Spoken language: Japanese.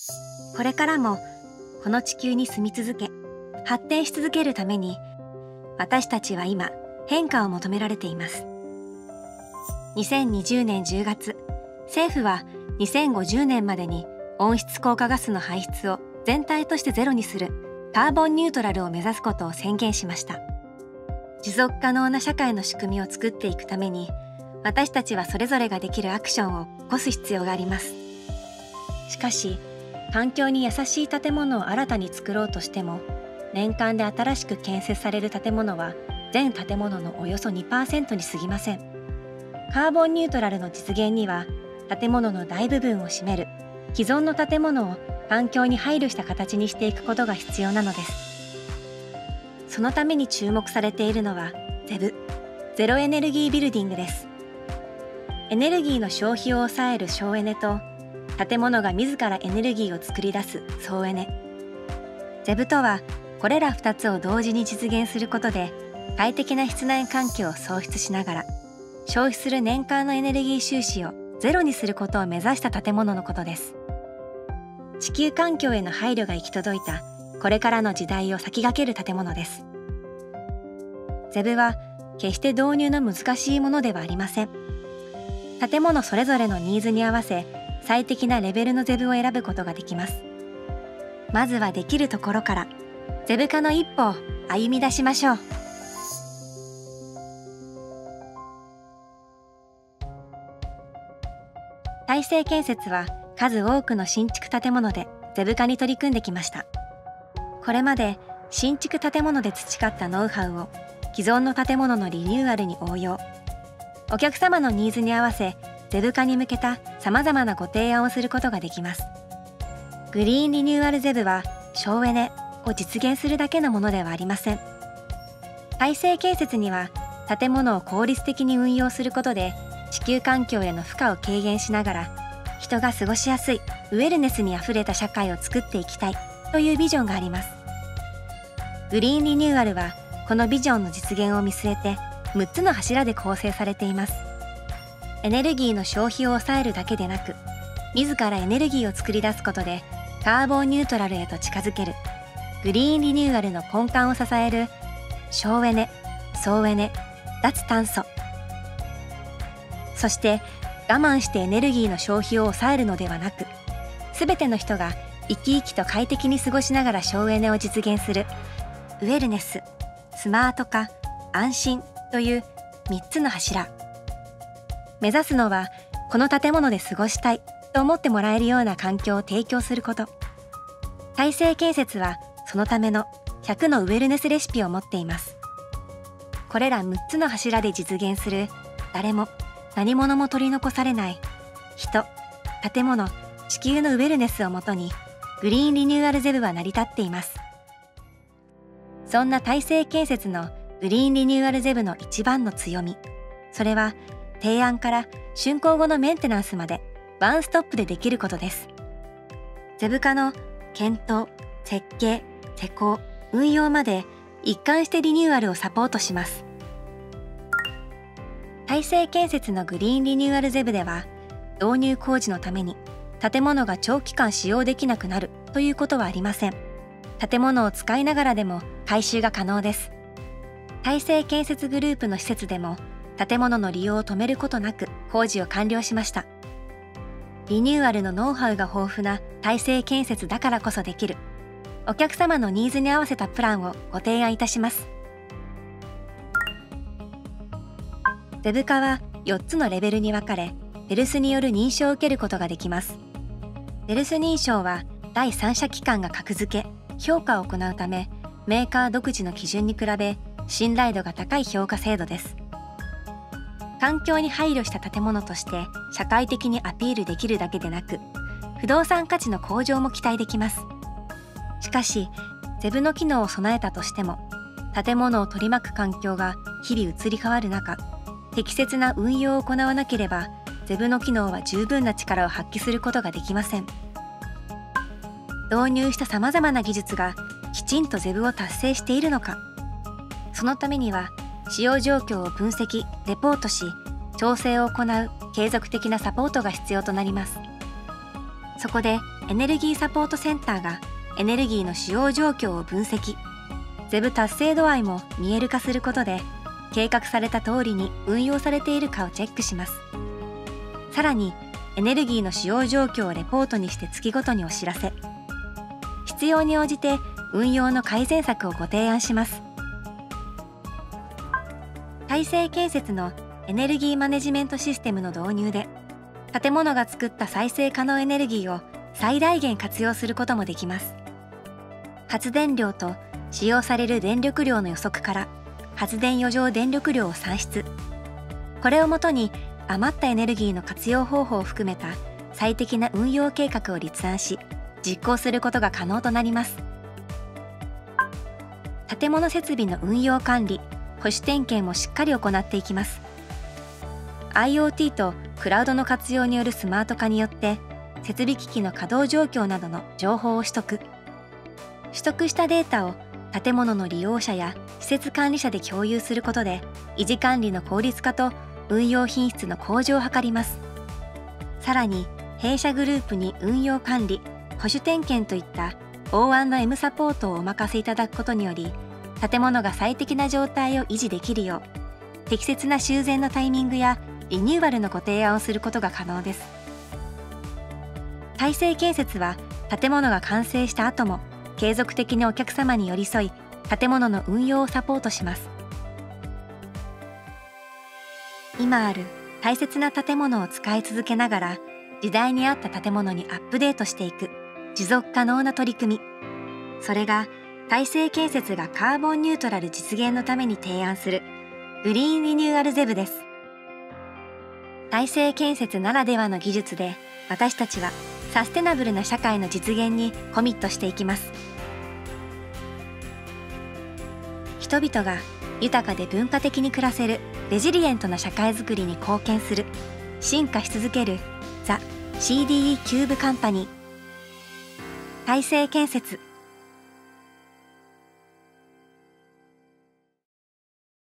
これからもこの地球に住み続け、発展し続けるために、私たちは今変化を求められています。2020年10月、政府は2050年までに温室効果ガスの排出を全体としてゼロにするカーボンニュートラルを目指すことを宣言しました。持続可能な社会の仕組みを作っていくために、私たちはそれぞれができるアクションを起こす必要があります。しかし、環境に優しい建物を新たに作ろうとしても、年間で新しく建設される建物は全建物のおよそ 2% に過ぎません。カーボンニュートラルの実現には、建物の大部分を占める既存の建物を環境に配慮した形にしていくことが必要なのです。そのために注目されているのはZEB、ゼロエネルギービルディングです。エネルギーの消費を抑える省エネと、建物が自らエネルギーを作り出す総エネ。ZEBとは、これら2つを同時に実現することで、快適な室内環境を創出しながら、消費する年間のエネルギー収支をゼロにすることを目指した建物のことです。地球環境への配慮が行き届いた、これからの時代を先駆ける建物です。ZEBは決して導入の難しいものではありません。建物それぞれのニーズに合わせ、最適なレベルのZEBを選ぶことができます。まずはできるところから、ZEB化の一歩を歩み出しましょう。大成建設は数多くの新築建物でZEB化に取り組んできました。これまで新築建物で培ったノウハウを既存の建物のリニューアルに応用。お客様のニーズに合わせZEB化に向けた様々なご提案をすることができます。グリーンリニューアルZEBは省エネを実現するだけのものではありません。大成建設には建物を効率的に運用することで地球環境への負荷を軽減しながら、人が過ごしやすいウェルネスにあふれた社会を作っていきたいというビジョンがあります。グリーンリニューアルはこのビジョンの実現を見据えて6つの柱で構成されています。エネルギーの消費を抑えるだけでなく、自らエネルギーを作り出すことでカーボンニュートラルへと近づけるグリーンリニューアルの根幹を支える省エネ、総エネ、脱炭素。そして我慢してエネルギーの消費を抑えるのではなく、すべての人が生き生きと快適に過ごしながら省エネを実現するウェルネス、スマート化、安心という3つの柱。目指すのはこの建物で過ごしたいと思ってもらえるような環境を提供すること。大成建設はそのための100のウェルネスレシピを持っています。これら6つの柱で実現する誰も何者も取り残されない人、建物、地球のウェルネスをもとにグリーンリニューアルZEBは成り立っています。そんな大成建設のグリーンリニューアルZEBの一番の強み、それは提案から竣工後のメンテナンスまでワンストップでできることです。ZEB化の検討、設計、施工、運用まで一貫してリニューアルをサポートします。大成建設のグリーンリニューアルZEBでは、導入工事のために建物が長期間使用できなくなるということはありません。建物を使いながらでも改修が可能です。大成建設グループの施設でも建物の利用を止めることなく工事を完了しました。リニューアルのノウハウが豊富な大成建設だからこそできる、お客様のニーズに合わせたプランをご提案いたします。ZEB化は4つのレベルに分かれ、ベルスによる認証を受けることができます。ベルス認証は第三者機関が格付け、評価を行うため、メーカー独自の基準に比べ信頼度が高い評価制度です。環境に配慮した建物として社会的にアピールできるだけでなく、不動産価値の向上も期待できます。しかし、ZEBの機能を備えたとしても、建物を取り巻く環境が日々移り変わる中、適切な運用を行わなければ、ZEBの機能は十分な力を発揮することができません。導入したさまざまな技術がきちんとZEBを達成しているのか、そのためには使用状況を分析・レポートし、調整を行う継続的なサポートが必要となります。 そこでエネルギーサポートセンターがエネルギーの使用状況を分析、ゼブ達成度合いも見える化することで、計画された通りに運用されているかをチェックします。さらにエネルギーの使用状況をレポートにして月ごとにお知らせ、必要に応じて運用の改善策をご提案します。大成建設のエネルギーマネジメントシステムの導入で、建物が作った再生可能エネルギーを最大限活用することもできます。発電量と使用される電力量の予測から発電余剰電力量を算出。これをもとに余ったエネルギーの活用方法を含めた最適な運用計画を立案し、実行することが可能となります。建物設備の運用管理、保守点検もしっかり行っていきます。IoT とクラウドの活用によるスマート化によって設備機器の稼働状況などの情報を取得したデータを建物の利用者や施設管理者で共有することで、維持管理の効率化と運用品質の向上を図ります。さらに弊社グループに運用管理、保守点検といった O&M サポートをお任せいただくことにより、建物が最適な状態を維持できるよう、適切な修繕のタイミングやリニューアルのご提案をすることが可能です。大成建設は建物が完成した後も継続的にお客様に寄り添い、建物の運用をサポートします。今ある大切な建物を使い続けながら、時代に合った建物にアップデートしていく持続可能な取り組み、それが大成建設がカーボンニュートラル実現のために提案するグリーンリニューアルゼブです。大成建設ならではの技術で、私たちはサステナブルな社会の実現にコミットしていきます。人々が豊かで文化的に暮らせるレジリエントな社会づくりに貢献する、進化し続けるザ・CDE キューブカンパニー。大成建設。